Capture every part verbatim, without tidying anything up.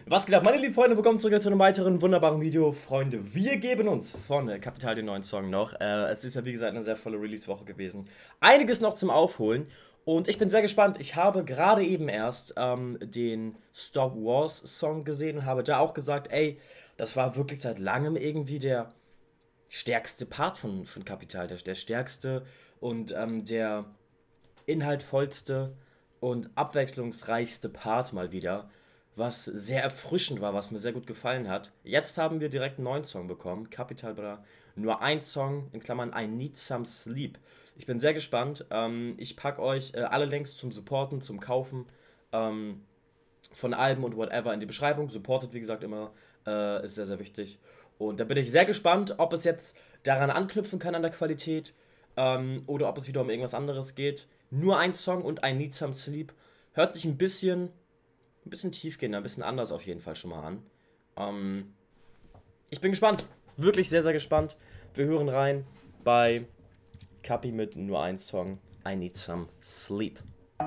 Was geht ab, meine lieben Freunde, willkommen zurück zu einem weiteren wunderbaren Video. Freunde, wir geben uns von Capital den neuen Song noch. Äh, es ist ja wie gesagt eine sehr volle Release-Woche gewesen. Einiges noch zum Aufholen und ich bin sehr gespannt. Ich habe gerade eben erst ähm, den Stop Wars Song gesehen und habe da auch gesagt, ey, das war wirklich seit langem irgendwie der stärkste Part von, von Capital. Der, der stärkste und ähm, der inhaltvollste und abwechslungsreichste Part mal wieder. Was sehr erfrischend war, was mir sehr gut gefallen hat. Jetzt haben wir direkt einen neuen Song bekommen. Capital Bra. Nur ein Song, in Klammern I Need Some Sleep. Ich bin sehr gespannt. Ähm, ich packe euch äh, alle Links zum Supporten, zum Kaufen ähm, von Alben und whatever in die Beschreibung. Supportet, wie gesagt, immer. Äh, ist sehr, sehr wichtig. Und da bin ich sehr gespannt, ob es jetzt daran anknüpfen kann an der Qualität ähm, oder ob es wieder um irgendwas anderes geht. Nur ein Song und I Need Some Sleep. Hört sich ein bisschen... ein bisschen tiefgehender, ein bisschen anders auf jeden Fall schon mal an. Ähm, ich bin gespannt. Wirklich sehr, sehr gespannt. Wir hören rein bei Capi mit nur ein Song. I Need Some Sleep.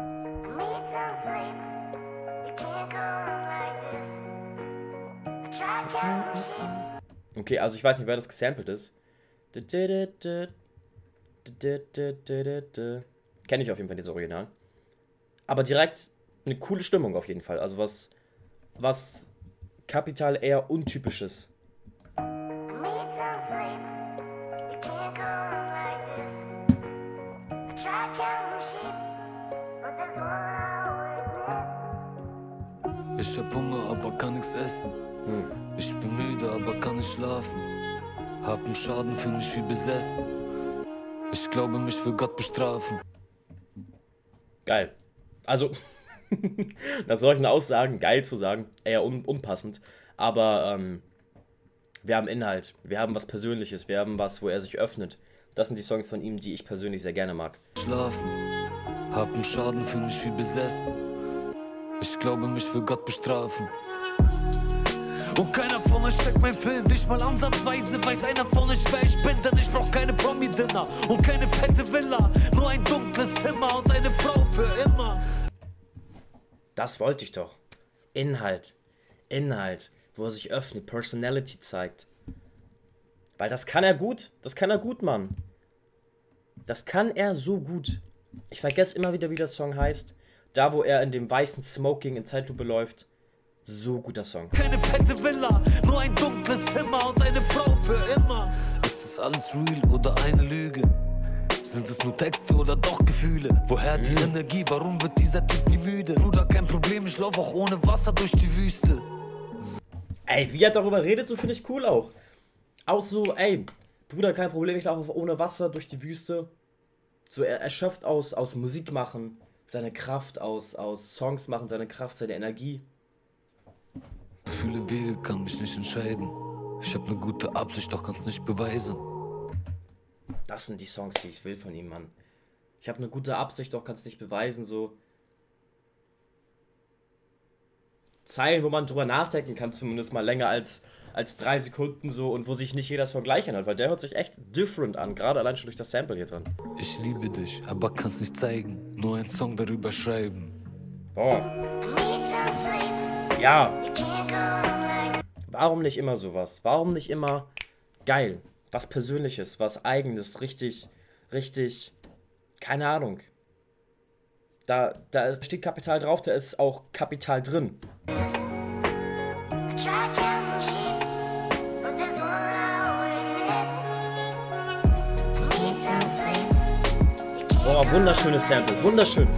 Okay, also ich weiß nicht, wer das gesampelt ist. Kenne ich auf jeden Fall das Original. Aber direkt eine coole Stimmung auf jeden Fall. Also was, was Capital eher Untypisches. Ich hab Hunger, aber kann nichts essen. Hm. Ich bin müde, aber kann nicht schlafen. Hab einen Schaden, fühl mich wie besessen. Ich glaube, mich will Gott bestrafen. Geil. Also... nach solchen Aussagen, geil zu sagen, eher un unpassend, aber ähm, wir haben Inhalt, wir haben was Persönliches, wir haben was, wo er sich öffnet. Das sind die Songs von ihm, die ich persönlich sehr gerne mag. Schlafen, hab einen Schaden, fühl mich wie besessen. Ich glaube, mich will Gott bestrafen. Und keiner von euch checkt mein Film, nicht mal ansatzweise weiß einer von euch, wer ich bin, denn ich brauch keine Promi-Dinner und keine fette Villa, nur ein dunkles Zimmer und eine Frau für immer. Das wollte ich doch. Inhalt. Inhalt, wo er sich öffnet, Personality zeigt. Weil das kann er gut. Das kann er gut, Mann. Das kann er so gut. Ich vergesse immer wieder, wie der Song heißt. Da, wo er in dem weißen Smoking in Zeitlupe läuft. So guter Song. Keine fette Villa, nur ein dunkles Zimmer und eine Frau für immer. Ist das alles real oder eine Lüge? Sind es nur Texte oder doch Gefühle? Woher die mhm. Energie? Warum wird dieser Typ nie müde? Bruder, kein Problem, ich laufe auch ohne Wasser durch die Wüste. So. Ey, wie er darüber redet, so finde ich cool auch. Auch so, ey, Bruder, kein Problem, ich laufe ohne Wasser durch die Wüste. So, er, er schöpft aus, aus Musik machen, seine Kraft, aus, aus Songs machen, seine Kraft, seine Energie. Viele Wege kann mich nicht entscheiden. Ich habe eine gute Absicht, doch kann's nicht beweisen. Das sind die Songs, die ich will von ihm, Mann. Ich habe eine gute Absicht, doch kann es nicht beweisen, so. Zeilen, wo man drüber nachdenken kann, zumindest mal länger als, als drei Sekunden so und wo sich nicht jeder das Vergleich anhört, weil der hört sich echt different an, gerade allein schon durch das Sample hier drin. Ich liebe dich, aber kann's nicht zeigen, nur ein Song darüber schreiben. Boah. Ja. Warum nicht immer sowas? Warum nicht immer geil? Was Persönliches, was Eigenes, richtig, richtig, keine Ahnung. Da, da steht Capital drauf, da ist auch Capital drin. Boah, wunderschönes Sample, wunderschön.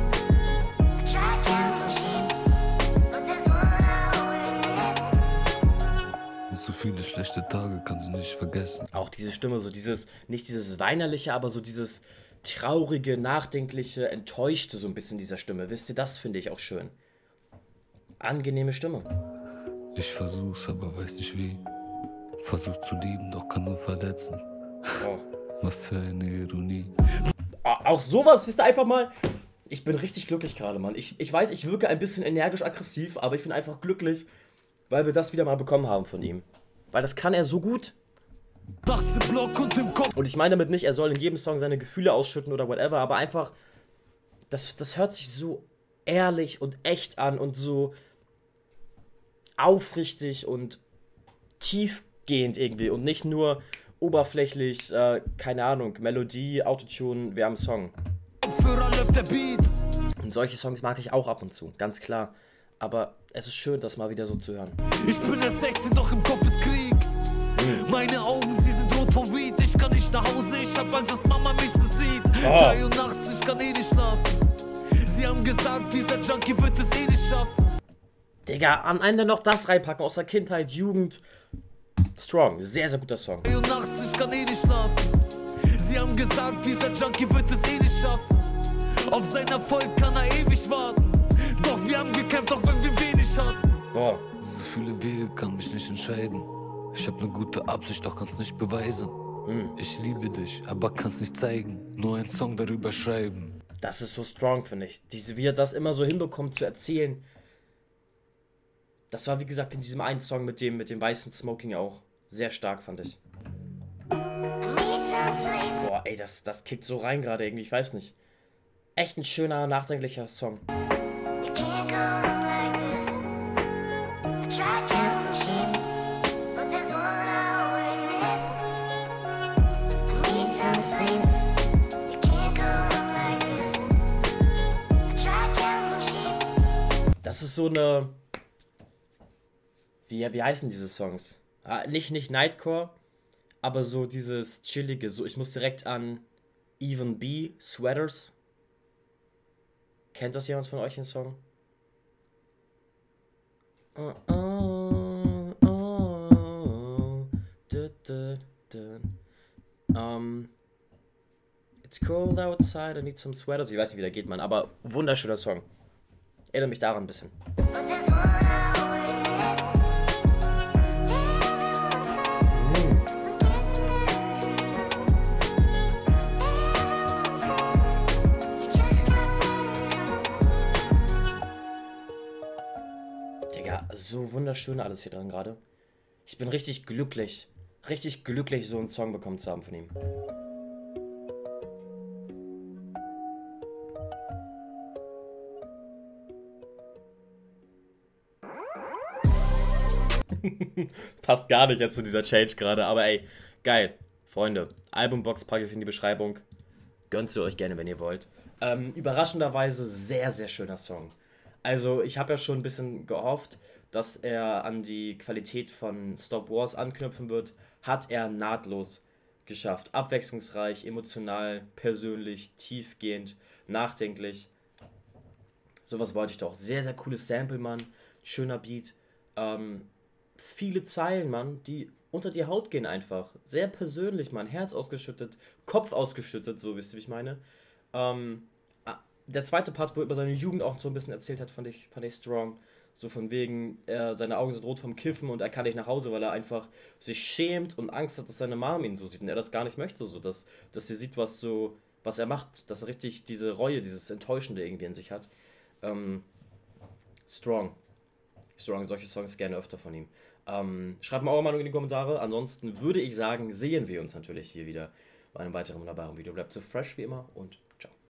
So viele schlechte Tage kann sie nicht vergessen. Auch diese Stimme, so dieses, nicht dieses weinerliche, aber so dieses traurige, nachdenkliche, enttäuschte so ein bisschen dieser Stimme. Wisst ihr, das finde ich auch schön. Angenehme Stimme. Ich versuch's, aber weiß nicht wie. Versuch zu lieben, doch kann nur verletzen. Oh. Was für eine Ironie. Auch sowas, wisst ihr, einfach mal... Ich bin richtig glücklich gerade, Mann. Ich, ich weiß, ich wirke ein bisschen energisch aggressiv, aber ich bin einfach glücklich, weil wir das wieder mal bekommen haben von ihm. Weil das kann er so gut. Und ich meine damit nicht, er soll in jedem Song seine Gefühle ausschütten oder whatever, aber einfach, das, das hört sich so ehrlich und echt an und so aufrichtig und tiefgehend irgendwie und nicht nur oberflächlich, äh, keine Ahnung, Melodie, Autotune, wir haben einen Song. Und solche Songs mag ich auch ab und zu, ganz klar. Aber es ist schön, das mal wieder so zu hören. Ich bin erst sechzehn, doch im Kopf ist Krieg. Mhm. Meine Augen, sie sind rot vom Weed. Ich kann nicht nach Hause, ich hab Angst, dass Mama mich so sieht. Oh. Drei Uhr nachts, ich kann eh nicht schlafen. Sie haben gesagt, dieser Junkie wird es eh nicht schaffen. Digga, am Ende noch das reinpacken aus der Kindheit, Jugend. Strong, sehr, sehr guter Song. drei Uhr nachts, ich kann eh nicht schlafen. Sie haben gesagt, dieser Junkie wird es eh nicht schaffen. Auf seinen Erfolg kann er ewig warten. Doch wir haben gekämpft, auch wenn wir wenig hatten. Boah. So viele Wege kann mich nicht entscheiden. Ich hab ne gute Absicht, doch kann's nicht beweisen. Hm. Ich liebe dich, aber kann's nicht zeigen. Nur ein Song darüber schreiben. Das ist so strong, finde ich. Diese, wie er das immer so hinbekommt zu erzählen. Das war, wie gesagt, in diesem einen Song mit dem, mit dem weißen Smoking auch. Sehr stark, fand ich. Boah, ey, das, das kickt so rein gerade irgendwie, ich weiß nicht. Echt ein schöner, nachdenklicher Song. Das ist so eine... Wie, wie heißen diese Songs? Ah, nicht, nicht Nightcore, aber so dieses chillige, so ich muss direkt an Even B, Sweaters. Kennt das jemand von euch, den Song? Oh, oh, oh, da, da, da. Um, it's cold outside, I need some sweaters. Ich weiß nicht, wie der geht, man, aber wunderschöner Song. Erinnere mich daran ein bisschen. Digga, so wunderschön alles hier dran gerade. Ich bin richtig glücklich. Richtig glücklich, so einen Song bekommen zu haben von ihm. Passt gar nicht jetzt zu dieser Change gerade, aber ey, geil. Freunde, Albumbox packe ich in die Beschreibung. Gönnt sie euch gerne, wenn ihr wollt. Ähm, überraschenderweise sehr, sehr schöner Song. Also ich habe ja schon ein bisschen gehofft, dass er an die Qualität von Stop Wars anknüpfen wird. Hat er nahtlos geschafft. Abwechslungsreich, emotional, persönlich, tiefgehend, nachdenklich. Sowas wollte ich doch. Sehr, sehr cooles Sample, Mann. Schöner Beat. Ähm, viele Zeilen, Mann, die unter die Haut gehen einfach. Sehr persönlich, Mann. Herz ausgeschüttet, Kopf ausgeschüttet, so wisst ihr, wie ich meine. Ähm, der zweite Part, wo er über seine Jugend auch so ein bisschen erzählt hat, fand ich, fand ich strong. So von wegen, er, seine Augen sind rot vom Kiffen und er kann nicht nach Hause, weil er einfach sich schämt und Angst hat, dass seine Mom ihn so sieht und er das gar nicht möchte, so, dass, dass sie sieht, was so, was er macht, dass er richtig diese Reue, dieses Enttäuschende irgendwie in sich hat. Ähm, strong. Strong, solche Songs gerne öfter von ihm. Ähm, schreibt mal eure Meinung in die Kommentare. Ansonsten würde ich sagen, sehen wir uns natürlich hier wieder bei einem weiteren wunderbaren Video. Bleibt so fresh wie immer und ciao.